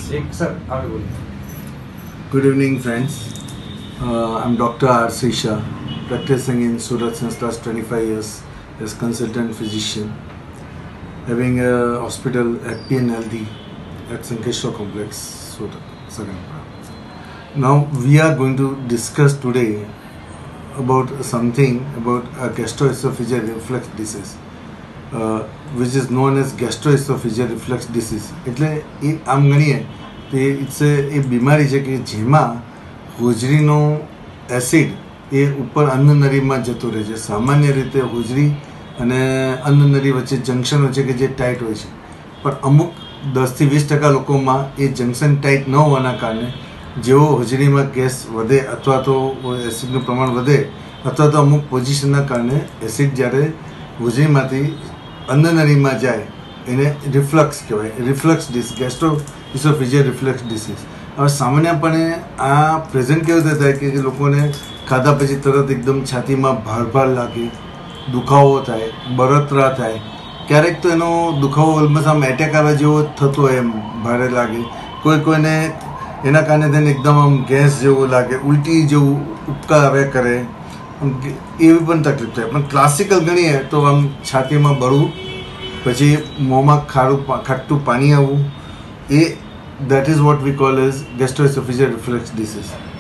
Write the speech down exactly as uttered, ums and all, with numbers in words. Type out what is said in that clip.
एक सर आगे बोलिए. Good evening, friends. Uh, I'm Doctor R. Sisha, practicing in Surat since last twenty-five years as consultant physician, having a hospital at P N L D at Sankeshwar Complex, Surat, Saganpura. Now we are going to discuss today about something about a gastroesophageal reflux disease, uh, which is known as gastroesophageal reflux disease. એટલે એ આમ ગણીએ તો it's એ બીમારી છે કે જેમાં હોજરીનો acid એ ઉપર અન્નનળીમાં જતો રહે છે. સામાન્ય રીતે હોજરી અને અન્નનળી વચ્ચે જંક્શનો છે કે જે ટાઈટ હોય છે, પણ અમુક દસથી વીસ ટકા લોકોમાં એ જંક્શન ટાઈટ ન હોવાના કારણે જેવો હોજરીમાં ગેસ વધે અથવા તો એસિડનું પ્રમાણ વધે અથવા તો અમુક પોઝિશનના કારણે એસિડ જ્યારે હોજરીમાંથી અન્નનળીમાં જાય એને રિફ્લક્સ કહેવાય. રિફ્લક્સ ડિસ ગેસ્ટ્રો ઇસોફેજિયલ રિફ્લક્સ ડિસીઝ. હવે સામાન્યપણે આ પ્રેઝન્ટ કેવી રીતે થાય કે લોકોને ખાધા પછી તરત એકદમ છાતીમાં ભાર ભાર લાગે, દુખાવો થાય, બળતરા થાય, ક્યારેક તો એનો દુખાવો ઓલમોસ્ટ આમ એટેક આવે જેવો થતો હોય, એમ ભારે લાગે. કોઈ કોઈને એના કારણે તેને એકદમ આમ ગેસ જેવું લાગે, ઉલટી જેવું ઉપકા આવ્યા કરે, એવી પણ તકલીફ થાય. પણ ક્લાસિકલ ગણીએ તો આમ છાતીમાં બળવું, પછી મોંમાં ખારું ખાટું પાણી આવવું, એ that is what we call as gastroesophageal reflux disease.